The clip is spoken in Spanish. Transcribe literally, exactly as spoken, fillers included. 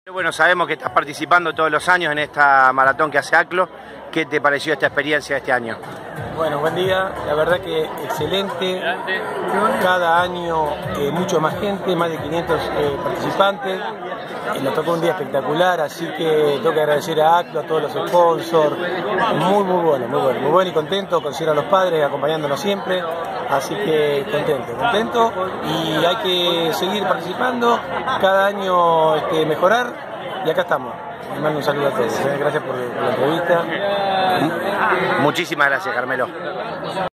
Bueno, sabemos que estás participando todos los años en esta maratón que hace ACLO. ¿Qué te pareció esta experiencia este año? Bueno, buen día. La verdad que excelente. Cada año eh, mucho más gente, más de quinientos eh, participantes. Eh, nos tocó un día espectacular, así que tengo que agradecer a ACLO, a todos los sponsors. Muy, muy bueno, muy bueno. Muy bueno y contento. Considero a los padres acompañándonos siempre. Así que contento, contento. Y hay que seguir participando. Cada año este, mejorar. Y acá estamos. Les mando un saludo a todos. Gracias por, por la entrevista. Muchísimas gracias, Carmelo.